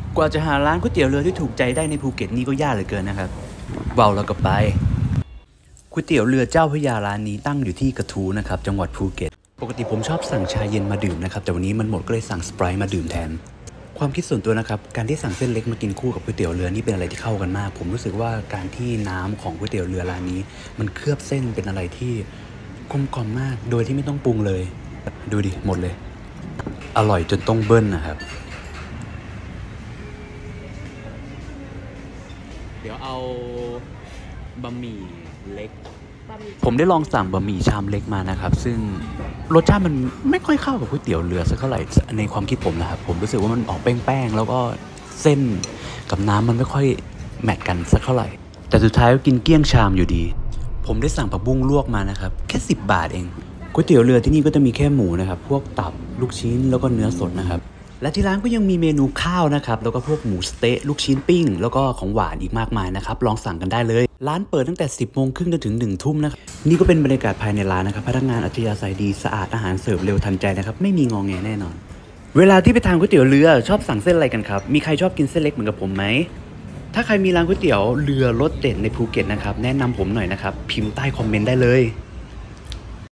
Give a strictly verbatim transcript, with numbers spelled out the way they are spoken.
กว่าจะหาร้านก๋วยเตี๋ยวเรือที่ถูกใจได้ในภูเก็ตนี่ก็ยากเหลือเกินนะครับเบาแล้วก็ไปก๋วยเตี๋ยวเรือเจ้าพระยาร้านนี้ตั้งอยู่ที่กระทู้นะครับจังหวัดภูเก็ตปกติผมชอบสั่งชาเย็นมาดื่มนะครับแต่วันนี้มันหมดก็เลยสั่งสไปร์มาดื่มแทนความคิดส่วนตัวนะครับการที่สั่งเส้นเล็กมากินคู่กับก๋วยเตี๋ยวเรือนี่เป็นอะไรที่เข้ากันมากผมรู้สึกว่าการที่น้ำของก๋วยเตี๋ยวเรือร้านนี้มันเคลือบเส้นเป็นอะไรที่กลมกล่อมมากโดยที่ไม่ต้องปรุงเลยดูดิหมดเลยอร่อยจนต้องเบิ้ลนะครับเดี๋ยวเอาบะหมี่เล็กผมได้ลองสั่งบะหมี่ชามเล็กมานะครับซึ่งรสชาติมันไม่ค่อยเข้ากับก๋วยเตี๋ยวเรือสักเท่าไหร่ในความคิดผมนะครับผมรู้สึกว่ามันออกแป้งๆแล้วก็เส้นกับน้ำมันไม่ค่อยแมทกันสักเท่าไหร่แต่สุดท้ายก็กินเกลี้ยงชามอยู่ดีผมได้สั่งผักบุ้งลวกมานะครับแค่สิบบาทเองก๋วยเตี๋ยวเรือที่นี่ก็จะมีแค่หมูนะครับพวกตับลูกชิ้นแล้วก็เนื้อสดนะครับและที่ร้านก็ยังมีเมนูข้าวนะครับแล้วก็พวกหมูสเต๊ะลูกชิ้นปิ้งแล้วก็ของหวานอีกมากมายนะครับลองสั่งกันได้เลยร้านเปิดตั้งแต่สิบโมงครึ่งจนถึงหนึ่งทุ่มนะครับนี่ก็เป็นบรรยากาศภายในร้านนะครับพนักงานอัธยาศัยดีสะอาดอาหารเสิร์ฟเร็วทันใจนะครับไม่มีงอแงแน่นอนเวลาที่ไปทานก๋วยเตี๋ยวเรือชอบสั่งเส้นอะไรกันครับมีใครชอบกินเส้นเล็กเหมือนกับผมไหมถ้าใครมีร้านก๋วยเตี๋ยวเรือรสเด็ดในภูเก็ตนะครับแนะนำผมหน่อยนะครับพิมพ์ใต้คอมเมนต์ได้เลย